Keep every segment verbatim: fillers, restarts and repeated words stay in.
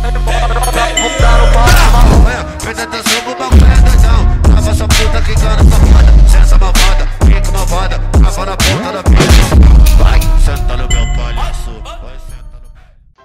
Mudaram o papo, é, presta atenção pro bagulho é doidão. Trava essa puta que cana safada, sensa malvada, fica malvada, trava na ponta da pica. Vai, senta no meu palhaço, vai, senta no...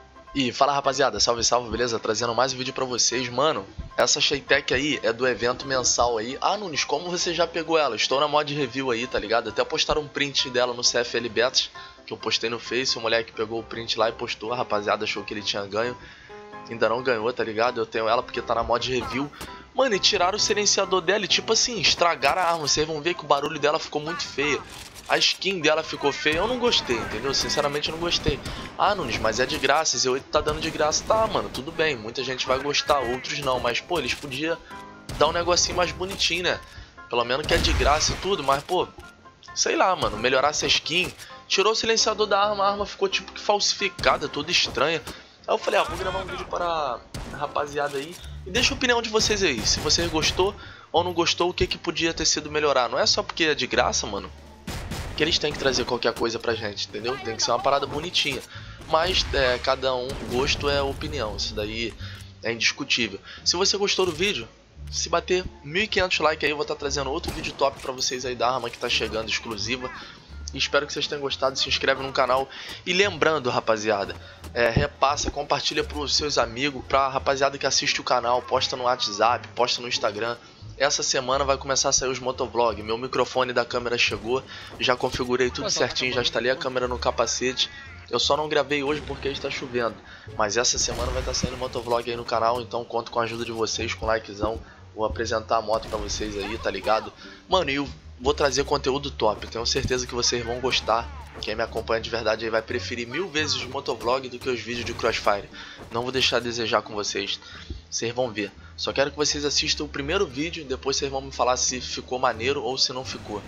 E fala rapaziada, salve salve, beleza? Trazendo mais um vídeo pra vocês, mano. Essa Sheitec aí é do evento mensal aí. Ah, Nunes, como você já pegou ela? Estou na mod review aí, tá ligado? Até postaram um print dela no C F L Betas, que eu postei no Face. O moleque pegou o print lá e postou, a rapaziada achou que ele tinha ganho. Ainda não ganhou, tá ligado? Eu tenho ela porque tá na mod review. Mano, e tiraram o silenciador dela e tipo assim, estragaram a arma. Vocês vão ver que o barulho dela ficou muito feio. A skin dela ficou feia, eu não gostei, entendeu? Sinceramente eu não gostei. Ah, Nunes, mas é de graça, esse oito tá dando de graça. Tá, mano, tudo bem, muita gente vai gostar, outros não. Mas, pô, eles podiam dar um negocinho mais bonitinho, né? Pelo menos que é de graça e tudo, mas, pô, sei lá, mano, melhorar essa skin. Tirou o silenciador da arma, a arma ficou tipo que falsificada, toda estranha. Aí eu falei, ah, vou gravar um vídeo para a rapaziada aí. E deixa a opinião de vocês aí, se você gostou ou não gostou, o que que podia ter sido melhorar. Não é só porque é de graça, mano, que eles têm que trazer qualquer coisa pra gente, entendeu? Tem que ser uma parada bonitinha. Mas é, cada um, gosto é opinião, isso daí é indiscutível. Se você gostou do vídeo, se bater mil e quinhentos likes aí, eu vou estar trazendo outro vídeo top pra vocês aí da arma que tá chegando, exclusiva. E espero que vocês tenham gostado, se inscreve no canal. E lembrando, rapaziada, é, repassa, compartilha pros seus amigos, pra rapaziada que assiste o canal, posta no WhatsApp, posta no Instagram. Essa semana vai começar a sair os motovlog. Meu microfone da câmera chegou, já configurei tudo certinho, já instalei a câmera no capacete. Eu só não gravei hoje porque está chovendo, mas essa semana vai estar saindo motovlog aí no canal, então conto com a ajuda de vocês, com likezão. Vou apresentar a moto pra vocês aí, tá ligado? Mano, e eu vou trazer conteúdo top, tenho certeza que vocês vão gostar. Quem me acompanha de verdade aí vai preferir mil vezes os motovlog do que os vídeos de Crossfire. Não vou deixar a desejar com vocês, vocês vão ver. Só quero que vocês assistam o primeiro vídeo, depois vocês vão me falar se ficou maneiro ou se não ficou.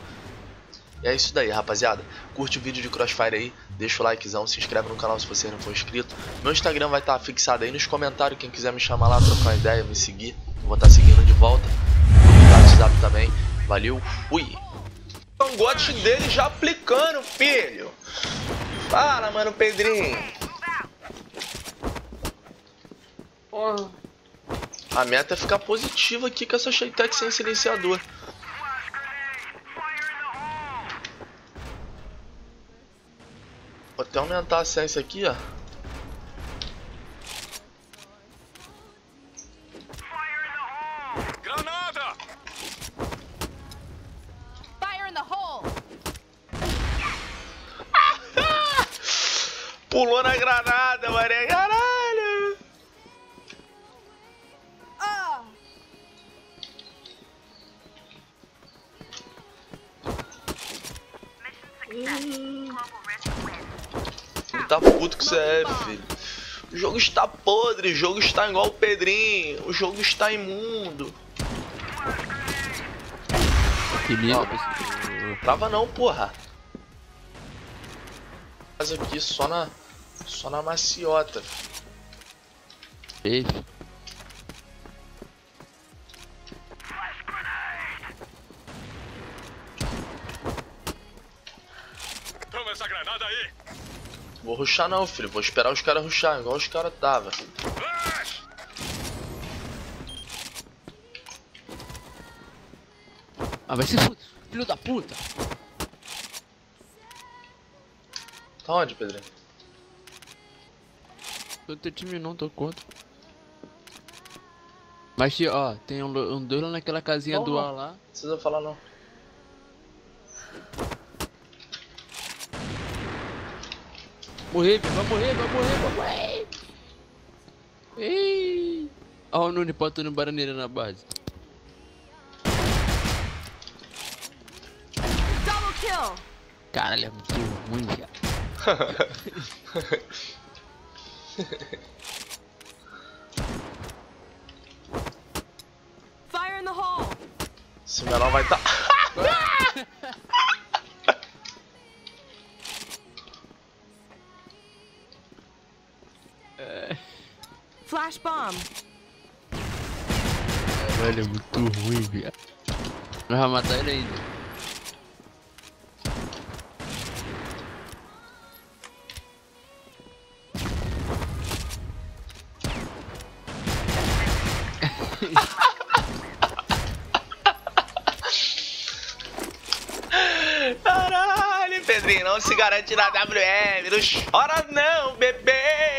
E é isso daí, rapaziada. Curte o vídeo de Crossfire aí, deixa o likezão, se inscreve no canal se você não for inscrito. Meu Instagram vai estar fixado aí nos comentários, quem quiser me chamar lá, trocar uma ideia, me seguir, vou estar seguindo de volta. No WhatsApp também. Valeu, fui! O cangote dele já aplicando, filho! Fala, mano, Pedrinho! Porra. A meta é ficar positiva aqui com essa Sheitec sem silenciador. Vou até aumentar a sense aqui, ó. Granada! Fire in the hole! Pulou na granada, mané, caralho! Ah! Hum. Tá puto que você é, filho. O jogo está podre, o jogo está igual o Pedrinho, o jogo está imundo. Que lindo. Não trava não, porra. Mas aqui só na só na maciota. Ei. Toma essa granada aí! Vou rushar não, filho. Vou esperar os caras rushar, igual os caras tava. Flash! Ah, vai se fuder, filho da puta. Tá onde, Pedrinho? Tô teu time não, tô contra. Mas, ó, tem um, um dois lá naquela casinha Não, do não. A lá. Não precisa falar não. Morrer, vai morrer, vai morrer, vai morrer. Ei. Ó o Nuni botando bananeira na base. Double kill! Caralho, é muito ruim, cara. Fire in the hole! Esse menor vai tá... Flash bomb! Caralho, é muito ruim, viado. Nós vamos matar ele ainda. Caralho, Pedrinho, não se garante na W M. Não chora não, bebê.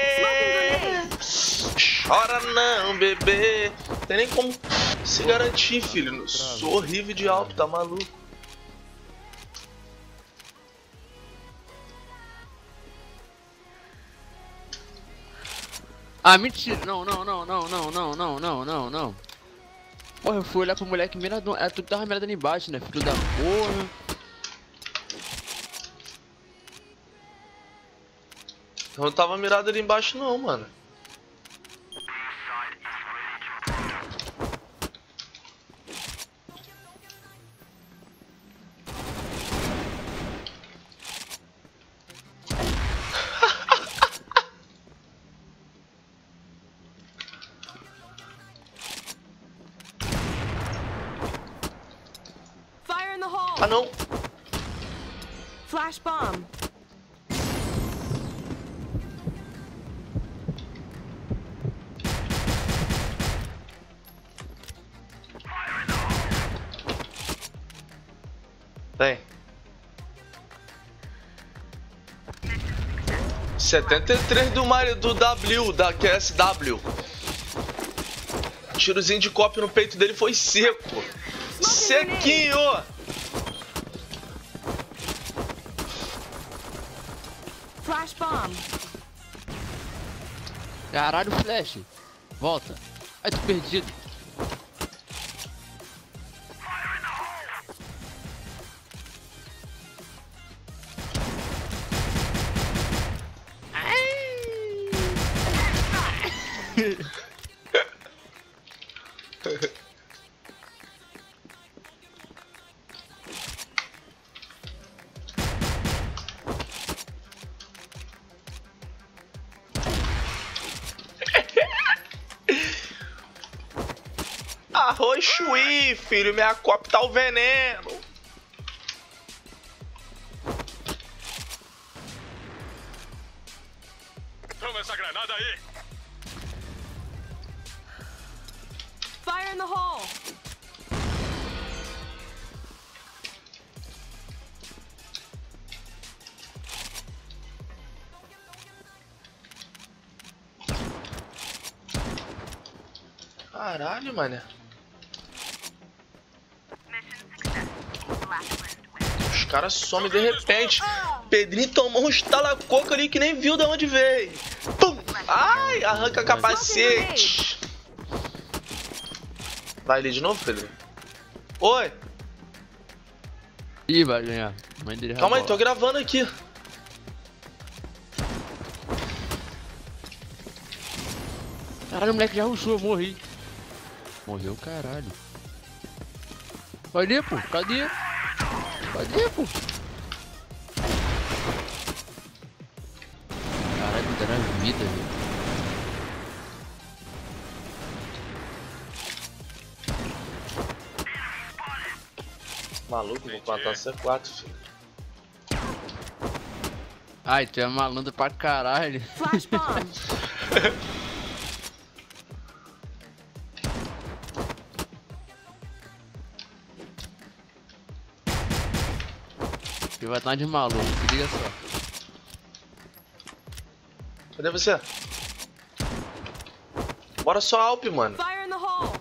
Chora não, bebê. Tem nem como se garantir, filho. Sou horrível de alto, tá maluco. Ah, mentira. Não, não, não, não, não, não, não, não, não, não. Porra, eu fui olhar pro moleque miradão. É, tu que tava mirado ali embaixo, né? Filho da porra. Eu não tava mirado ali embaixo não, mano. Fire in the hole. Ah, não. Flash bomb. Tem. setenta e três do Mario do W, da Q S W. Tirozinho de copo no peito dele foi seco. Sequinho. Flash bomb. Caralho, Flash. Volta. Ai, tô perdido. Arroz chuí, filho, minha copa tá o veneno. Toma essa granada aí. Fire in the hole. Caralho, mané. Os caras somem de repente. Pedrinho tomou um estalacoco ali que nem viu de onde veio. Pum! Ai, arranca capacete. Vai ali de novo, Pedrinho? Oi! Ih, vai ganhar. Mãe dele Calma aí, vai tô gravando aqui. Caralho, o moleque já rushou, eu morri. Morreu, caralho. Cadê, pô? Cadê? Cadê, pô? Caralho, me deram vida, velho. Maluco, vou plantar C quatro, filho. Ai, tu é malandro pra caralho. Flash bomb. Ele vai estar de maluco, se liga só. Cadê você? Bora só Alp, mano. Fire in the hole.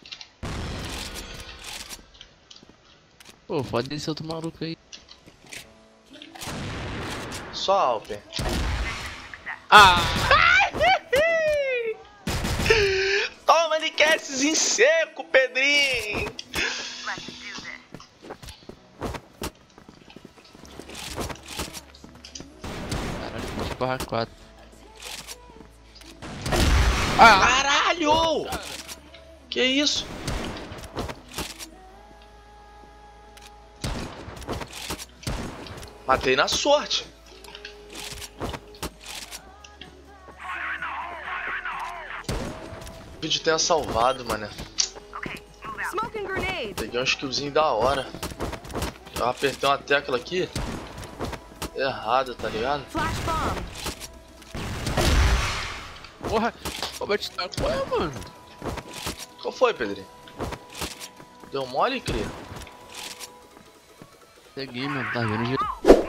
Pô, pode esse outro maluco aí. Só Alp. Ah! Toma de casses em seco, Pedrinho. Caralho, vinte barra quatro. Caralho! Que isso? Matei na sorte. O vídeo tenha salvado, mané. Smoking grenade. Peguei um skillzinho da hora. Eu apertei uma tecla aqui errada, tá ligado? Flash bomb. Porra, ô, vai te dar qual é, mano? Qual foi, Pedrinho? Deu mole, cria? Peguei, mano. Tá vendo? Ge-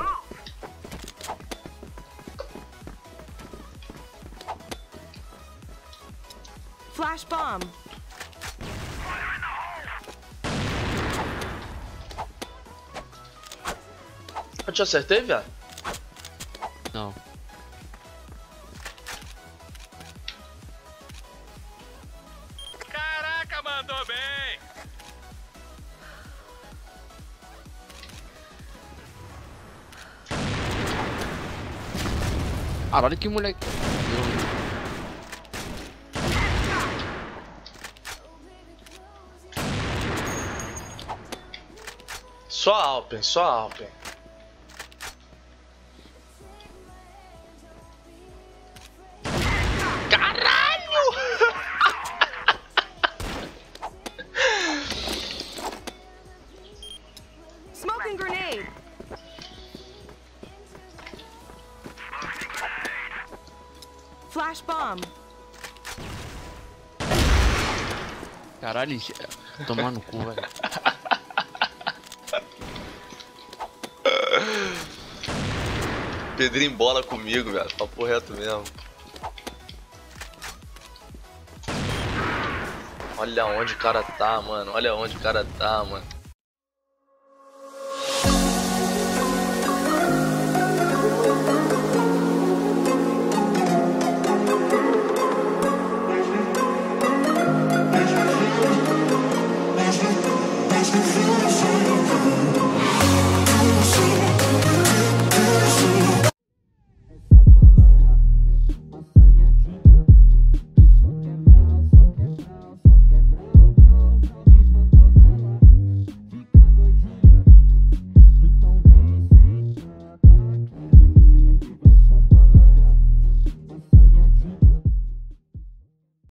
Flash bomb. Eu te acertei, viado? Não. Caraca, mandou bem. Caralho, que moleque. Só Alpen, só Alpen. Caralho! Smoking grenade. Flash bomb. Caralho, tomar no cu, velho. Pedrinho bola comigo, velho. Papo reto mesmo. Olha onde o cara tá, mano. Olha onde o cara tá, mano.